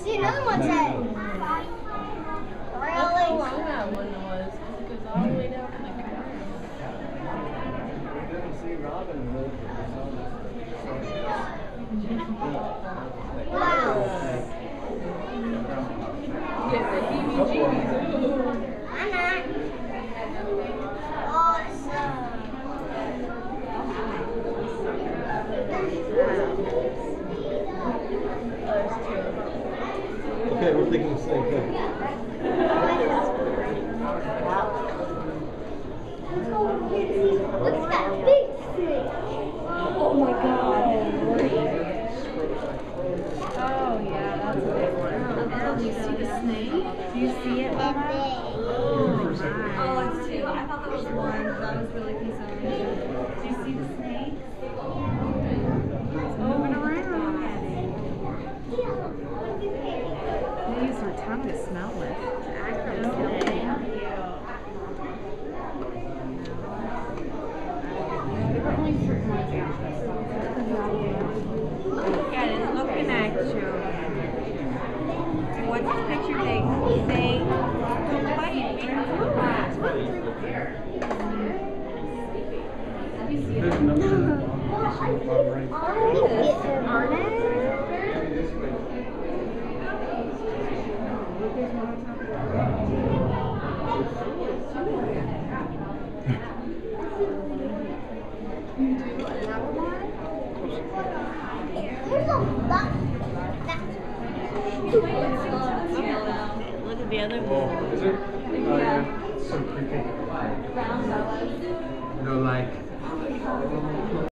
see another one's head. That's how long that one was. It goes all the way down to the ground. We didn't see Robin live with his own. Wow. Get the heebie-jeebies. I'm not. Awesome. Okay, we're thinking the same thing. Look at that big fish. Oh my god. Oh yeah, that's a big one. Did you see the snake? Do you see it, Mama? Oh, it's two. I thought that was one. That was really concerning. Do you see the snake? It's moving around. They use her tongue to smell with. Yeah, it's looking at you. What's this picture thing? Say, don't bite me. There's another one. There's a lot. Look at the other one. Oh, is it?